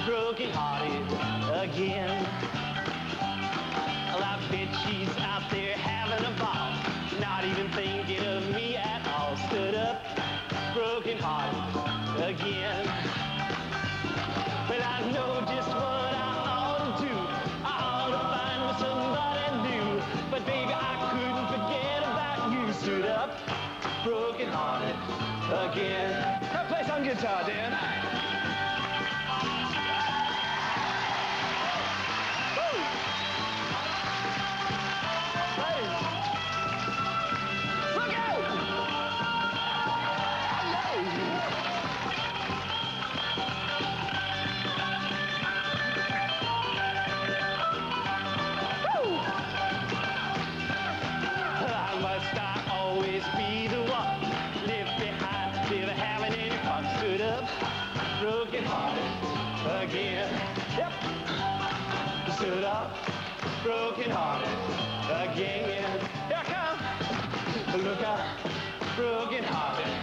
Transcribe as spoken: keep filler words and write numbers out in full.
broken hearted again. Well, I bet she's out there having a ball, not even thinking of me at all. Stood up, broken hearted again. Well, I know just what I ought to do. I ought to find me somebody new. But baby, I couldn't forget about you. Stood up, broken hearted again. Now play some guitar, Dan. Broken hearted again. Yep. Stood up, broken hearted again. Here I come. Look out, broken hearted